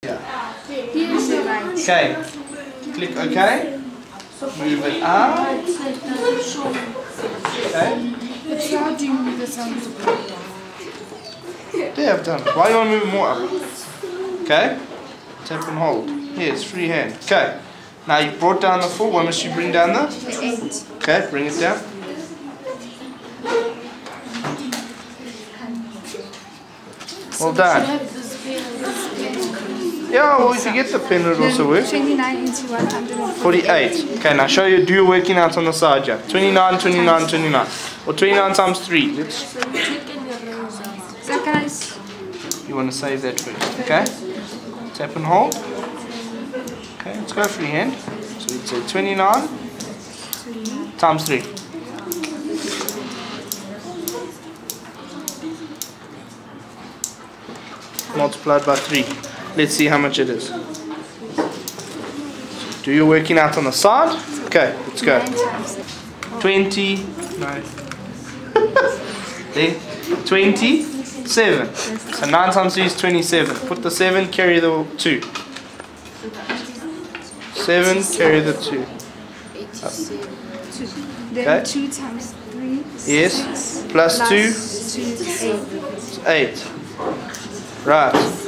Here's the right. Okay. Click OK. Move it out. Okay. It's charging the sounds. There, I've done it. Why do you want to move it more up? Okay. Tap and hold. Here, it's free hand. Okay. Now you've brought down the 4. What must you bring down the? 8. Okay, bring it down. Well done. Yeah, well, if you get the pen, it also works. 29 into 148. 48. Okay, now show you, do your working out on the side, yeah. 29, 29, 29. Or 29 times 3. Let's. So guys, You want to save that first, okay? Tap and hold. Okay, let's go freehand. So we'd say 29 times 3. Multiplied by 3. Let's see how much it is. Do your working out on the side. Okay, let's go. 20. No. There. 27. So 9 times 3 is 27. Put the 7, carry the 2. 7, carry the 2. Then 2 times 3. Yes. Plus 2. 8. 8. Right.